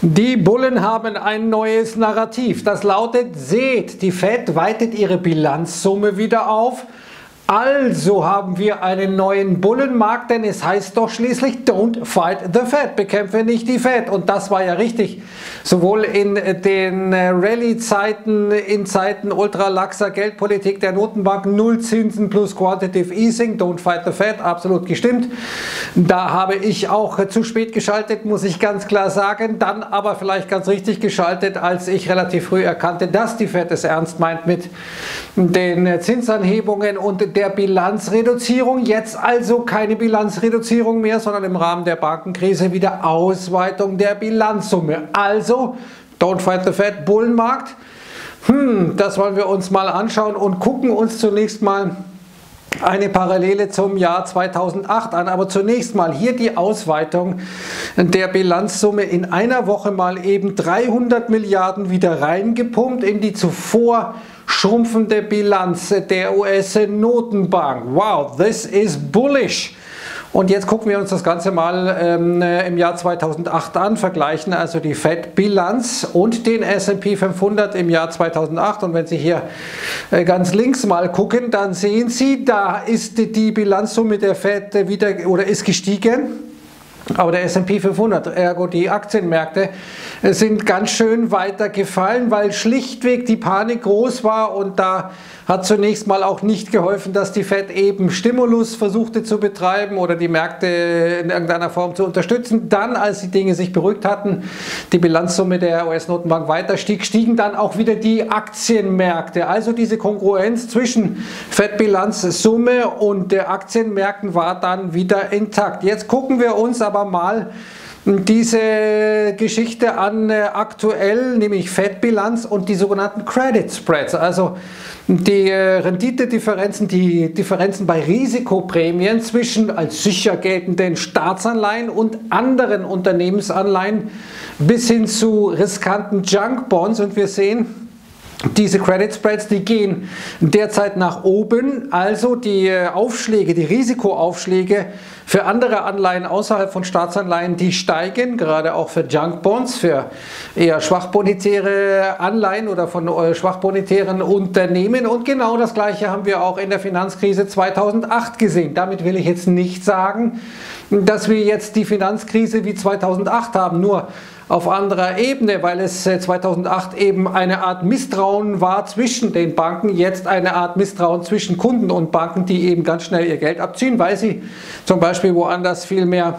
Die Bullen haben ein neues Narrativ. Das lautet: Seht, die Fed weitet ihre Bilanzsumme wieder auf. Also haben wir einen neuen Bullenmarkt, denn es heißt doch schließlich Don't fight the Fed, bekämpfe nicht die Fed. Und das war ja richtig, sowohl in den Rallye-Zeiten, in Zeiten ultralaxer Geldpolitik der Notenbank, Nullzinsen plus Quantitative Easing, Don't fight the Fed, absolut gestimmt. Da habe ich auch zu spät geschaltet, muss ich ganz klar sagen, dann aber vielleicht ganz richtig geschaltet, als ich relativ früh erkannte, dass die Fed es ernst meint mit den Zinsanhebungen und der Bilanzreduzierung. Jetzt also keine Bilanzreduzierung mehr, sondern im Rahmen der Bankenkrise wieder Ausweitung der Bilanzsumme. Also, Don't fight the Fed, Bullenmarkt. Das wollen wir uns mal anschauen und gucken uns zunächst mal eine Parallele zum Jahr 2008 an. Aber zunächst mal hier die Ausweitung der Bilanzsumme. In einer Woche mal eben 300 Milliarden wieder reingepumpt in die zuvor schrumpfende Bilanz der US-Notenbank. Wow, this is bullish. Und jetzt gucken wir uns das Ganze mal im Jahr 2008 an, vergleichen also die Fed-Bilanz und den S&P 500 im Jahr 2008. Und wenn Sie hier ganz links mal gucken, dann sehen Sie, da ist die Bilanzsumme der Fed wieder oder ist gestiegen. Aber der S&P 500, ergo die Aktienmärkte, sind ganz schön weiter gefallen, weil schlichtweg die Panik groß war und da hat zunächst mal auch nicht geholfen, dass die Fed eben Stimulus versuchte zu betreiben oder die Märkte in irgendeiner Form zu unterstützen. Dann, als die Dinge sich beruhigt hatten, die Bilanzsumme der US-Notenbank weiter stieg, stiegen dann auch wieder die Aktienmärkte. Also diese Kongruenz zwischen Fed-Bilanzsumme und der Aktienmärkten war dann wieder intakt. Jetzt gucken wir uns aber mal diese Geschichte an aktuell, nämlich Fed-Bilanz und die sogenannten Credit Spreads, also die Renditedifferenzen, die Differenzen bei Risikoprämien zwischen als sicher geltenden Staatsanleihen und anderen Unternehmensanleihen bis hin zu riskanten Junk Bonds. Und wir sehen, diese Credit Spreads, die gehen derzeit nach oben, also die Aufschläge, die Risikoaufschläge für andere Anleihen außerhalb von Staatsanleihen, die steigen, gerade auch für Junk Bonds, für eher schwachbonitäre Anleihen oder von schwachbonitären Unternehmen. Und genau das Gleiche haben wir auch in der Finanzkrise 2008 gesehen. Damit will ich jetzt nicht sagen, dass wir jetzt die Finanzkrise wie 2008 haben, nur auf anderer Ebene, weil es 2008 eben eine Art Misstrauen war zwischen den Banken, jetzt eine Art Misstrauen zwischen Kunden und Banken, die eben ganz schnell ihr Geld abziehen, weil sie zum Beispiel woanders viel mehr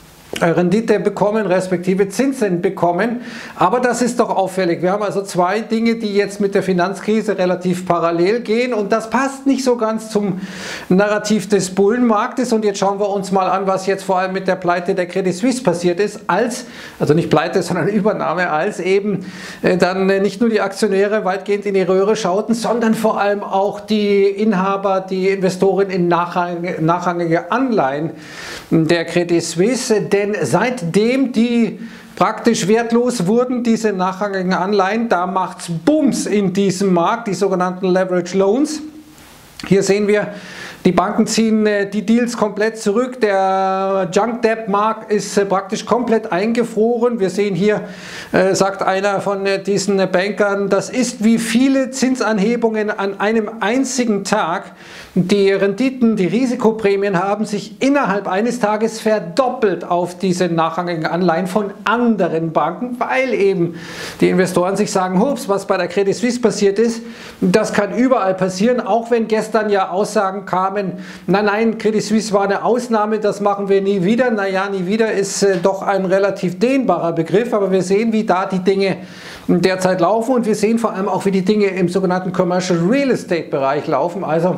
Rendite bekommen, respektive Zinsen bekommen. Aber das ist doch auffällig. Wir haben also zwei Dinge, die jetzt mit der Finanzkrise relativ parallel gehen und das passt nicht so ganz zum Narrativ des Bullenmarktes. Und jetzt schauen wir uns mal an, was jetzt vor allem mit der Pleite der Credit Suisse passiert ist, also nicht Pleite, sondern Übernahme, als eben dann nicht nur die Aktionäre weitgehend in die Röhre schauten, sondern vor allem auch die Inhaber, die Investoren in nachrangige Anleihen der Credit Suisse. Denn seitdem die praktisch wertlos wurden, diese nachrangigen Anleihen, da macht es Bums in diesem Markt, die sogenannten Leverage Loans. Hier sehen wir, die Banken ziehen die Deals komplett zurück, der Junk Debt Markt ist praktisch komplett eingefroren. Wir sehen hier, sagt einer von diesen Bankern, das ist wie viele Zinsanhebungen an einem einzigen Tag. Die Renditen, die Risikoprämien haben sich innerhalb eines Tages verdoppelt auf diese nachrangigen Anleihen von anderen Banken, weil eben die Investoren sich sagen, hups, was bei der Credit Suisse passiert ist, das kann überall passieren, auch wenn gestern ja Aussagen kamen, nein, Credit Suisse war eine Ausnahme, das machen wir nie wieder. Naja, nie wieder ist doch ein relativ dehnbarer Begriff, aber wir sehen, wie da die Dinge derzeit laufen und wir sehen vor allem auch, wie die Dinge im sogenannten Commercial Real Estate Bereich laufen, also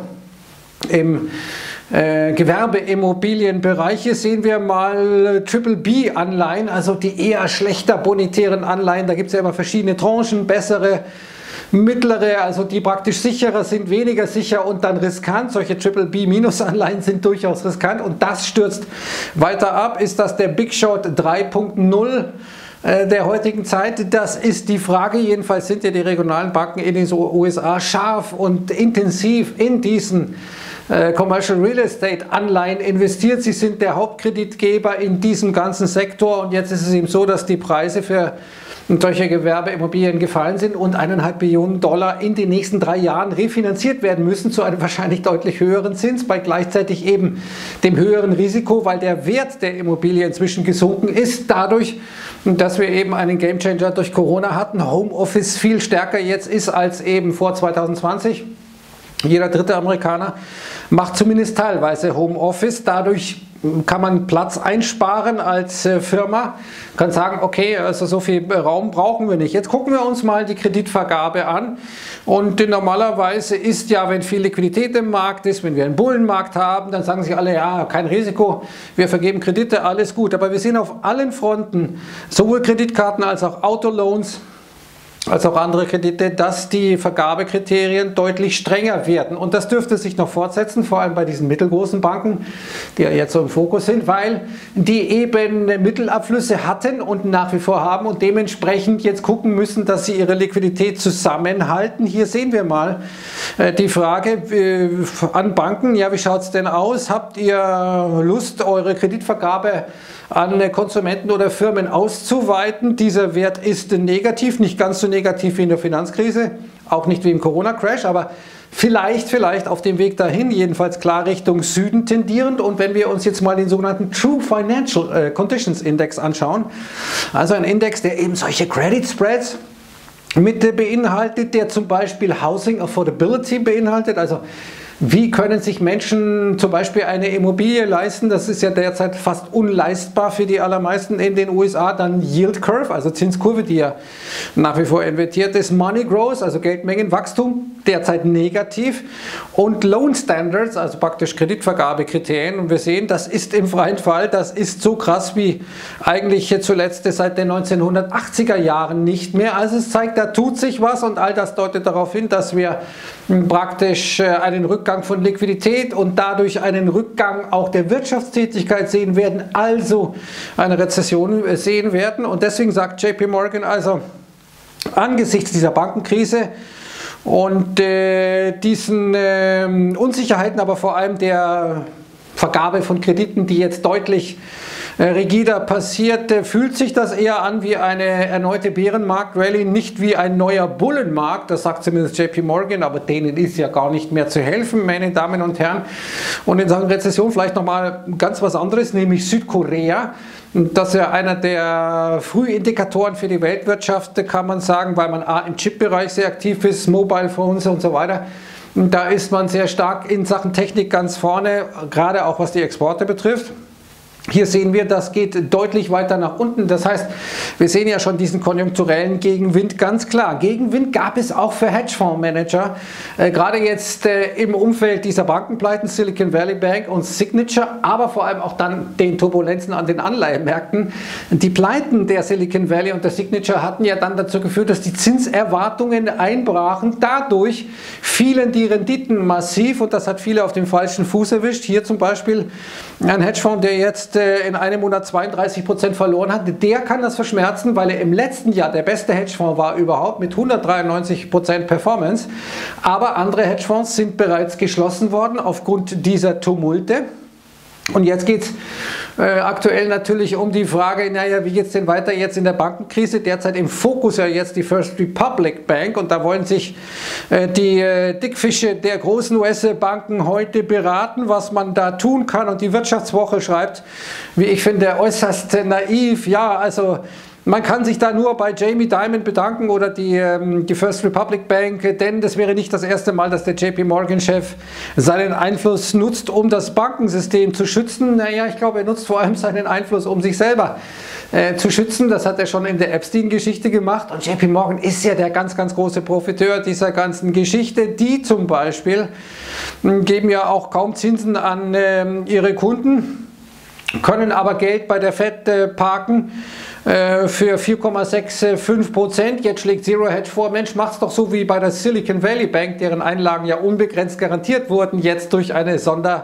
im Gewerbeimmobilienbereich. Hier sehen wir mal BBB-Anleihen, also die eher schlechter bonitären Anleihen. Da gibt es ja immer verschiedene Tranchen, bessere, mittlere, also die praktisch sicherer sind, weniger sicher und dann riskant. Solche BBB-Anleihen sind durchaus riskant und das stürzt weiter ab. Ist das der Big Short 3.0 der heutigen Zeit? Das ist die Frage. Jedenfalls sind ja die regionalen Banken in den USA scharf und intensiv in diesen Commercial Real Estate Anleihen investiert. Sie sind der Hauptkreditgeber in diesem ganzen Sektor und jetzt ist es eben so, dass die Preise für solche Gewerbeimmobilien gefallen sind und 1,5 Billionen Dollar in den nächsten 3 Jahren refinanziert werden müssen zu einem wahrscheinlich deutlich höheren Zins, bei gleichzeitig eben dem höheren Risiko, weil der Wert der Immobilie inzwischen gesunken ist, dadurch, dass wir eben einen Gamechanger durch Corona hatten, Homeoffice viel stärker jetzt ist als eben vor 2020. Jeder dritte Amerikaner macht zumindest teilweise Homeoffice. Dadurch kann man Platz einsparen als Firma. Kann sagen, okay, also so viel Raum brauchen wir nicht. Jetzt gucken wir uns mal die Kreditvergabe an. Und normalerweise ist ja, wenn viel Liquidität im Markt ist, wenn wir einen Bullenmarkt haben, dann sagen sich alle, ja, kein Risiko, wir vergeben Kredite, alles gut. Aber wir sehen auf allen Fronten, sowohl Kreditkarten als auch Autoloans, als auch andere Kredite, dass die Vergabekriterien deutlich strenger werden. Und das dürfte sich noch fortsetzen, vor allem bei diesen mittelgroßen Banken, die ja jetzt so im Fokus sind, weil die eben Mittelabflüsse hatten und nach wie vor haben und dementsprechend jetzt gucken müssen, dass sie ihre Liquidität zusammenhalten. Hier sehen wir mal die Frage an Banken, ja, wie schaut es denn aus? Habt ihr Lust, eure Kreditvergabe an Konsumenten oder Firmen auszuweiten? Dieser Wert ist negativ, nicht ganz so negativ wie in der Finanzkrise, auch nicht wie im Corona-Crash, aber vielleicht auf dem Weg dahin, jedenfalls klar Richtung Süden tendierend. Und wenn wir uns jetzt mal den sogenannten True Financial Conditions Index anschauen, also ein Index, der eben solche Credit Spreads mit beinhaltet, der zum Beispiel Housing Affordability beinhaltet, also wie können sich Menschen zum Beispiel eine Immobilie leisten? Das ist ja derzeit fast unleistbar für die allermeisten in den USA. Dann Yield Curve, also Zinskurve, die ja nach wie vor invertiert ist. Money Growth, also Geldmengenwachstum, derzeit negativ. Und Loan Standards, also praktisch Kreditvergabekriterien. Und wir sehen, das ist im freien Fall, das ist so krass wie eigentlich zuletzt seit den 1980er Jahren nicht mehr. Also es zeigt, da tut sich was und all das deutet darauf hin, dass wir praktisch einen Rückgang von Liquidität und dadurch einen Rückgang auch der Wirtschaftstätigkeit sehen werden, also eine Rezession sehen werden. Und deswegen sagt JP Morgan also angesichts dieser Bankenkrise und diesen Unsicherheiten, aber vor allem der Vergabe von Krediten, die jetzt deutlich rigider passiert, fühlt sich das eher an wie eine erneute Bärenmarkt-Rallye, nicht wie ein neuer Bullenmarkt, das sagt zumindest JP Morgan, aber denen ist ja gar nicht mehr zu helfen, meine Damen und Herren. Und in Sachen Rezession vielleicht nochmal ganz was anderes, nämlich Südkorea. Das ist ja einer der Frühindikatoren für die Weltwirtschaft, kann man sagen, weil man im Chip-Bereich sehr aktiv ist, Mobile Phones und so weiter. Da ist man sehr stark in Sachen Technik ganz vorne, gerade auch was die Exporte betrifft. Hier sehen wir, das geht deutlich weiter nach unten. Das heißt, wir sehen ja schon diesen konjunkturellen Gegenwind ganz klar. Gegenwind gab es auch für Hedgefondsmanager, gerade jetzt im Umfeld dieser Bankenpleiten, Silicon Valley Bank und Signature, aber vor allem auch dann den Turbulenzen an den Anleihenmärkten. Die Pleiten der Silicon Valley und der Signature hatten ja dann dazu geführt, dass die Zinserwartungen einbrachen. Dadurch fielen die Renditen massiv und das hat viele auf dem falschen Fuß erwischt. Hier zum Beispiel ein Hedgefonds, der jetzt in einem Monat 32% verloren hat, der kann das verschmerzen, weil er im letzten Jahr der beste Hedgefonds war überhaupt mit 193% Performance. Aber andere Hedgefonds sind bereits geschlossen worden aufgrund dieser Tumulte. Und jetzt geht es aktuell natürlich um die Frage, naja, wie geht es denn weiter jetzt in der Bankenkrise? Derzeit im Fokus ja jetzt die First Republic Bank und da wollen sich die Dickfische der großen US-Banken heute beraten, was man da tun kann. Und die Wirtschaftswoche schreibt, wie ich finde, äußerst naiv, ja, also man kann sich da nur bei Jamie Dimon bedanken oder die First Republic Bank, denn das wäre nicht das erste Mal, dass der JP Morgan-Chef seinen Einfluss nutzt, um das Bankensystem zu schützen. Naja, ich glaube, er nutzt vor allem seinen Einfluss, um sich selber zu schützen. Das hat er schon in der Epstein-Geschichte gemacht. Und JP Morgan ist ja der ganz, ganz große Profiteur dieser ganzen Geschichte. Die zum Beispiel geben ja auch kaum Zinsen an ihre Kunden, können aber Geld bei der Fed parken für 4,65%. Jetzt schlägt Zero Hedge vor, Mensch, macht's doch so wie bei der Silicon Valley Bank, deren Einlagen ja unbegrenzt garantiert wurden, jetzt durch eine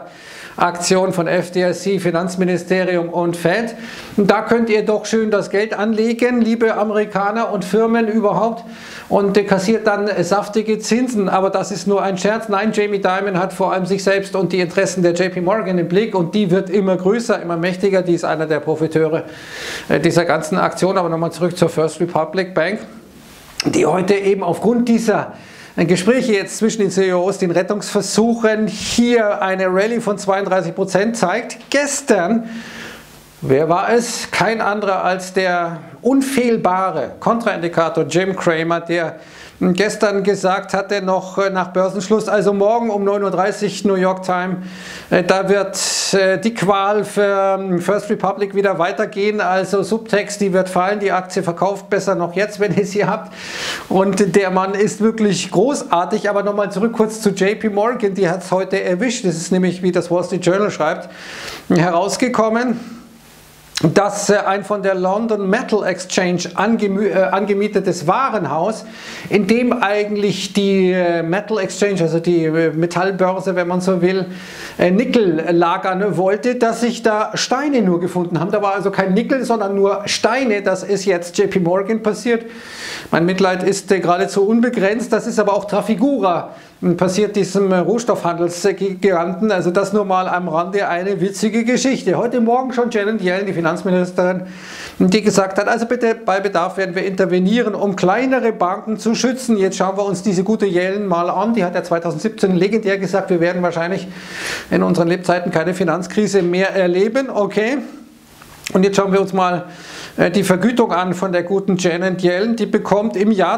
Aktion von FDIC, Finanzministerium und Fed. Und da könnt ihr doch schön das Geld anlegen, liebe Amerikaner und Firmen überhaupt, und kassiert dann saftige Zinsen. Aber das ist nur ein Scherz. Nein, Jamie Dimon hat vor allem sich selbst und die Interessen der JP Morgan im Blick, und die wird immer größer, immer mächtiger. Die ist einer der Profiteure dieser ganzen Aktion. Aber nochmal zurück zur First Republic Bank, die heute eben aufgrund dieser Gespräche jetzt zwischen den CEOs, den Rettungsversuchen, hier eine Rallye von 32% zeigt. Gestern, wer war es? Kein anderer als der unfehlbare Kontraindikator Jim Cramer, der gestern gesagt hatte, noch nach Börsenschluss, also morgen um 9:30 Uhr New York Time, da wird die Qual für First Republic wieder weitergehen, also Subtext, die wird fallen, die Aktie verkauft besser noch jetzt, wenn ihr sie habt. Und der Mann ist wirklich großartig. Aber nochmal zurück kurz zu JP Morgan, die hat es heute erwischt. Das ist nämlich, wie das Wall Street Journal schreibt, herausgekommen, dass ein von der London Metal Exchange angemietetes Warenhaus, in dem eigentlich die Metal Exchange, also die Metallbörse, wenn man so will, Nickel lagern wollte, dass sich da Steine nur gefunden haben. Da war also kein Nickel, sondern nur Steine. Das ist jetzt JP Morgan passiert. Mein Mitleid ist geradezu unbegrenzt. Das ist aber auch Trafigura passiert, diesem Rohstoffhandelsgiganten. Also das nur mal am Rande eine witzige Geschichte. Heute Morgen schon Janet Yellen, die Finanzministerin, die gesagt hat, also bitte bei Bedarf werden wir intervenieren, um kleinere Banken zu schützen. Jetzt schauen wir uns diese gute Yellen mal an. Die hat ja 2017 legendär gesagt, wir werden wahrscheinlich in unseren Lebzeiten keine Finanzkrise mehr erleben. Okay. Und jetzt schauen wir uns mal die Vergütung an von der guten Janet Yellen. Die bekommt im Jahr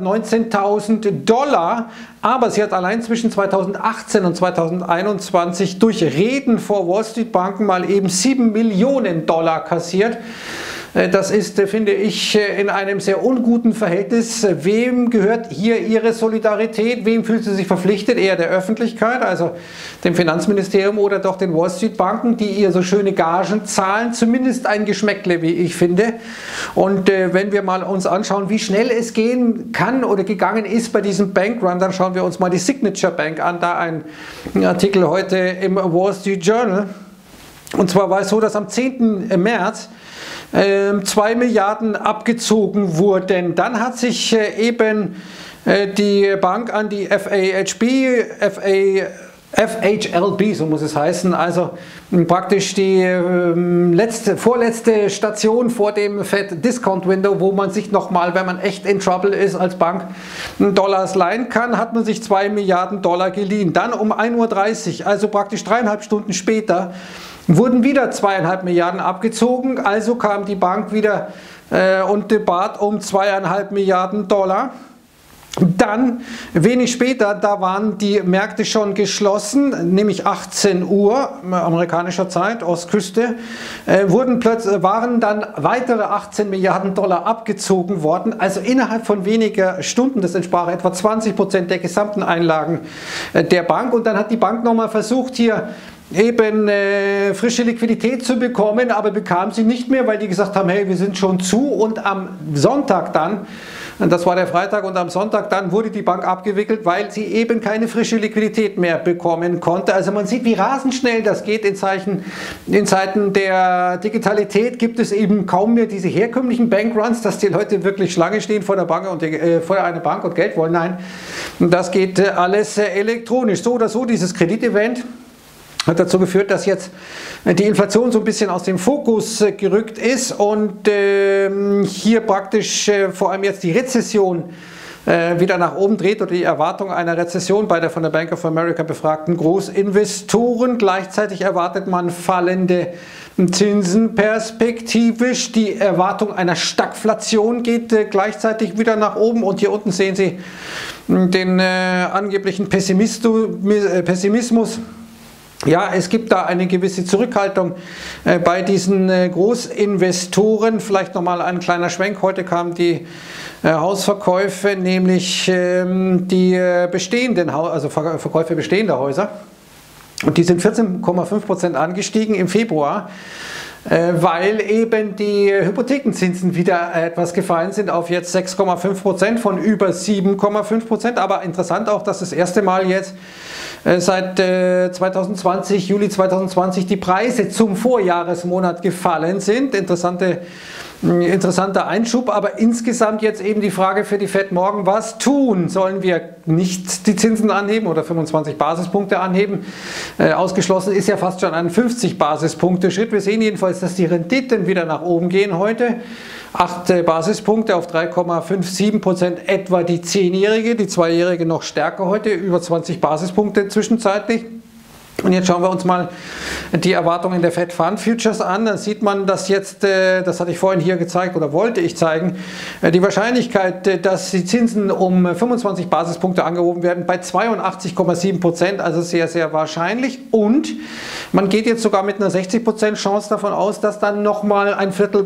$219.000, aber sie hat allein zwischen 2018 und 2021 durch Reden vor Wall Street Banken mal eben $7 Millionen kassiert. Das ist, finde ich, in einem sehr unguten Verhältnis. Wem gehört hier ihre Solidarität? Wem fühlt sie sich verpflichtet? Eher der Öffentlichkeit, also dem Finanzministerium, oder doch den Wall Street Banken, die ihr so schöne Gagen zahlen? Zumindest ein Geschmäckle, wie ich finde. Und wenn wir mal uns anschauen, wie schnell es gehen kann oder gegangen ist bei diesem Bankrun, dann schauen wir uns mal die Signature Bank an. Da ein Artikel heute im Wall Street Journal. Und zwar war es so, dass am 10. März 2 Milliarden abgezogen wurden. Dann hat sich eben die Bank an die FHLB, so muss es heißen, also praktisch die vorletzte Station vor dem Fed Discount Window, wo man sich nochmal, wenn man echt in Trouble ist als Bank, Dollars leihen kann, hat man sich 2 Milliarden Dollar geliehen. Dann um 1:30 Uhr, also praktisch 3,5 Stunden später, wurden wieder 2,5 Milliarden abgezogen, also kam die Bank wieder und bat um 2,5 Milliarden Dollar. Dann, wenig später, da waren die Märkte schon geschlossen, nämlich 18 Uhr amerikanischer Zeit, Ostküste, waren dann weitere 18 Milliarden Dollar abgezogen worden, also innerhalb von weniger Stunden. Das entsprach etwa 20% der gesamten Einlagen der Bank. Und dann hat die Bank nochmal versucht, hier eben frische Liquidität zu bekommen, aber bekam sie nicht mehr, weil die gesagt haben, hey, wir sind schon zu. Und am Sonntag dann, das war der Freitag, und am Sonntag dann wurde die Bank abgewickelt, weil sie eben keine frische Liquidität mehr bekommen konnte. Also man sieht, wie rasend schnell das geht. In Zeiten der Digitalität gibt es eben kaum mehr diese herkömmlichen Bankruns, dass die Leute wirklich Schlange stehen vor der Bank und vor einer Bank und Geld wollen. Nein, das geht alles elektronisch. So oder so, dieses Kreditevent hat dazu geführt, dass jetzt die Inflation so ein bisschen aus dem Fokus gerückt ist und hier praktisch vor allem jetzt die Rezession wieder nach oben dreht, oder die Erwartung einer Rezession bei der von der Bank of America befragten Großinvestoren. Gleichzeitig erwartet man fallende Zinsen perspektivisch. Die Erwartung einer Stagflation geht gleichzeitig wieder nach oben, und hier unten sehen Sie den angeblichen Pessimismus. Ja, es gibt da eine gewisse Zurückhaltung bei diesen Großinvestoren. Vielleicht nochmal ein kleiner Schwenk. Heute kamen die Hausverkäufe, nämlich die Verkäufe bestehender Häuser. Und die sind 14,5% angestiegen im Februar. weil eben die Hypothekenzinsen wieder etwas gefallen sind auf jetzt 6,5% von über 7,5%. Aber interessant auch, dass das erste Mal jetzt seit 2020, Juli 2020, die Preise zum Vorjahresmonat gefallen sind. Interessanter Einschub, aber insgesamt jetzt eben die Frage für die Fed morgen, was tun? Sollen wir nicht die Zinsen anheben oder 25 Basispunkte anheben? Ausgeschlossen ist ja fast schon ein 50 Basispunkte Schritt. Wir sehen jedenfalls, dass die Renditen wieder nach oben gehen heute. 8 Basispunkte auf 3,57%, etwa die 10-Jährige, die 2-Jährige noch stärker heute, über 20 Basispunkte zwischenzeitlich. Und jetzt schauen wir uns mal die Erwartungen der Fed Fund Futures an. Dann sieht man, dass jetzt, das hatte ich vorhin hier gezeigt oder wollte ich zeigen, die Wahrscheinlichkeit, dass die Zinsen um 25 Basispunkte angehoben werden, bei 82,7%, also sehr, sehr wahrscheinlich. Und man geht jetzt sogar mit einer 60% Chance davon aus, dass dann nochmal ein Viertel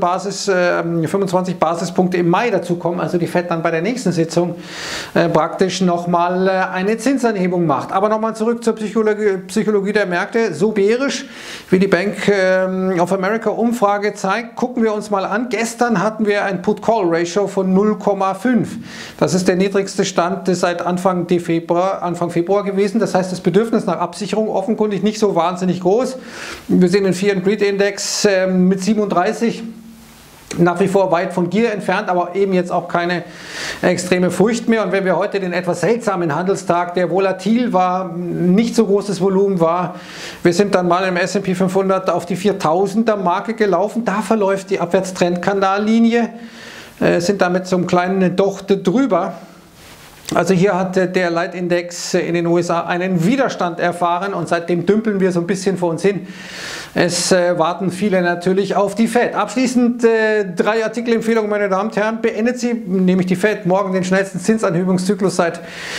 25 Basispunkte im Mai dazukommen, also die Fed dann bei der nächsten Sitzung praktisch nochmal eine Zinsanhebung macht. Aber nochmal zurück zur Psychologie der Märkte, so bärisch wie die Bank of America Umfrage zeigt, gucken wir uns mal an. Gestern hatten wir ein Put-Call-Ratio von 0,5. Das ist der niedrigste Stand seit Anfang Februar gewesen. Das heißt, das Bedürfnis nach Absicherung offenkundig nicht so wahnsinnig groß. Wir sehen den Fear and Greed Index mit 37. Nach wie vor weit von Gier entfernt, aber eben jetzt auch keine extreme Furcht mehr. Und wenn wir heute den etwas seltsamen Handelstag, der volatil war, nicht so großes Volumen war, wir sind dann mal im S&P 500 auf die 4000er Marke gelaufen, da verläuft die Abwärtstrendkanallinie, sind damit so einem kleinen Docht drüber. Also hier hat der Leitindex in den USA einen Widerstand erfahren und seitdem dümpeln wir so ein bisschen vor uns hin. Es warten viele natürlich auf die Fed. Abschließend 3 Artikelempfehlungen, meine Damen und Herren. Beendet sie, nämlich die Fed, morgen den schnellsten Zinsanhebungszyklus seit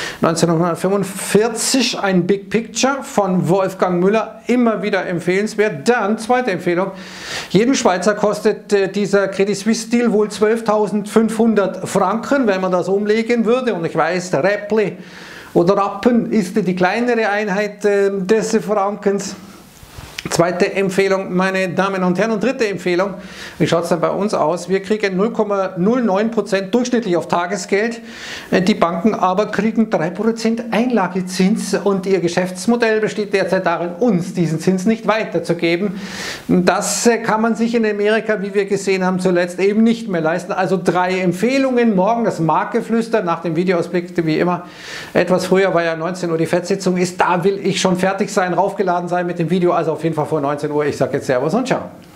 1945. Ein Big Picture von Wolfgang Müller, immer wieder empfehlenswert. Dann, zweite Empfehlung, jeden Schweizer kostet dieser Credit Suisse Deal wohl 12.500 Franken, wenn man das umlegen würde. Und ich weiß, Räppli oder Rappen ist die kleinere Einheit des Frankens. Zweite Empfehlung, meine Damen und Herren. Und dritte Empfehlung, wie schaut es denn bei uns aus? Wir kriegen 0,09% durchschnittlich auf Tagesgeld. Die Banken aber kriegen 3% Einlagezins und ihr Geschäftsmodell besteht derzeit darin, uns diesen Zins nicht weiterzugeben. Das kann man sich in Amerika, wie wir gesehen haben, zuletzt eben nicht mehr leisten. Also 3 Empfehlungen. Morgen das Marktgeflüster nach dem Videoausblick, wie immer. Etwas früher, weil ja 19 Uhr die FED-Sitzung ist. Da will ich schon fertig sein, raufgeladen sein mit dem Video. Also auf jeden Fall vor 19 Uhr. Ich sage jetzt Servus und Ciao.